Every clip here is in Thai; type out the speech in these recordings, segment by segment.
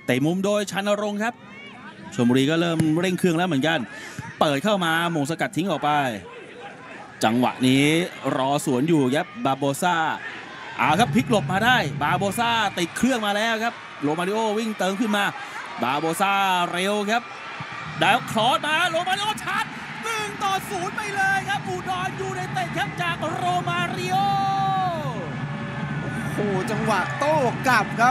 เตะมุมโดยชันรงค์ครับชลบุรีก็เริ่มเร่งเครื่องแล้วเหมือนกันเปิดเข้ามาหม่งสกัดทิ้งออกไปจังหวะนี้รอสวนอยู่ครับบาโบซ่าครับพลิกหลบมาได้บาโบซ่าติดเครื่องมาแล้วครับโรมาริโอวิ่งเติมขึ้นมาบาโบซ่าเร็วครับได้ครอสมาโรมาริโอชาร์จ1-0ไปเลยครับอุดรยูไนเต็ดครับจากโรมาริโอโอ้จังหวะโต้กลับครับ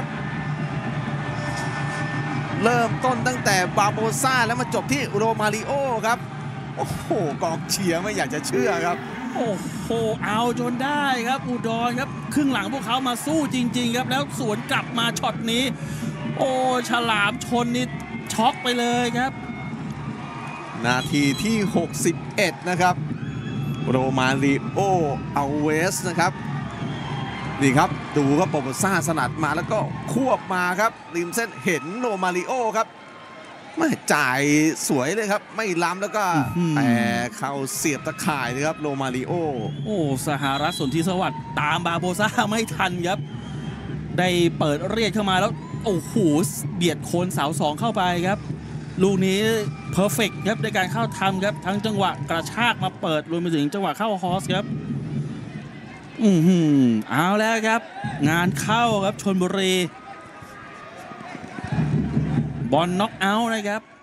เริ่มต้นตั้งแต่บาโบซ่าแล้วมาจบที่โรมาริโอครับโอ้โหกองเชียร์ไม่อยากจะเชื่อครับโอ้โหเอาจนได้ครับอุดรครับครึ่งหลังพวกเขามาสู้จริงๆครับแล้วสวนกลับมาช็อตนี้โอ้ฉลามชนนี่ช็อกไปเลยครับนาทีที่61นะครับโรมาริโออัลเวสนะครับนี่ครับดูครับบาโบซ่าสลัดมาแล้วก็ควบมาครับริมเส้นเห็นโรมาริโอครับไม่จ่ายสวยเลยครับไม่ล้ำแล้วก็แต่เข้าเสียบตะข่ายนะครับโรมาริโอโอ้สหรัฐสนธิสวัสดิ์ตามบาโบซ่าไม่ทันครับได้เปิดเรียกเข้ามาแล้วโอ้โหเบียดโคนเสา2เข้าไปครับลูกนี้เพอร์เฟกต์ครับในการเข้าทำครับทั้งจังหวะกระชากมาเปิดรวมไปถึงจังหวะเข้าฮอสครับเอาแล้วครับงานเข้าครับชลบุรีบอลน็อกเอาท์นะครับ